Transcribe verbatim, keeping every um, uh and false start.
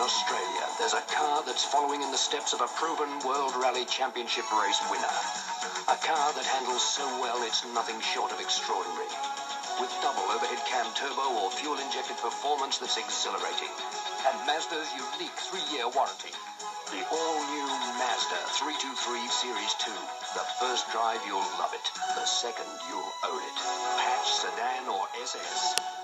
Australia, there's a car that's following in the steps of a proven World Rally Championship race winner. A car that handles so well it's nothing short of extraordinary. With double overhead cam turbo or fuel-injected performance that's exhilarating. And Mazda's unique three-year warranty. The all-new Mazda three twenty-three Series two. The first drive, you'll love it. The second, you'll own it. Hatch, sedan, or S S.